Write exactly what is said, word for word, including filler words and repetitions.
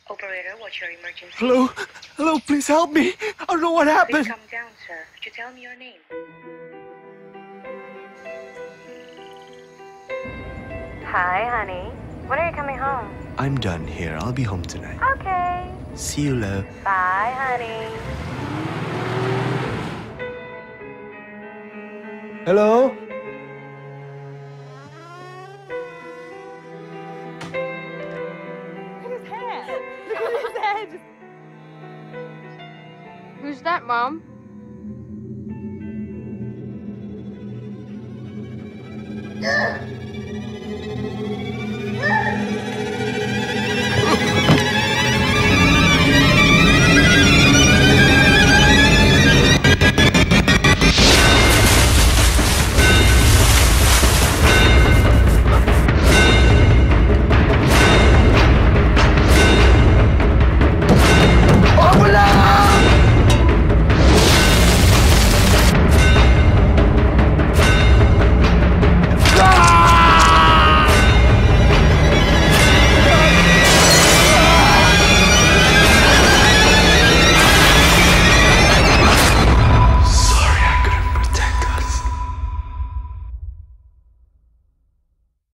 Operator, what's your emergency? Hello? Hello, please help me. I don't know what Please happened. come down, sir. Could you tell me your name? Hi, honey. When are you coming home? I'm done here. I'll be home tonight. Okay. See you, love. Bye, honey. Hello? Look at his head. Look at his head. Who's that, Mom?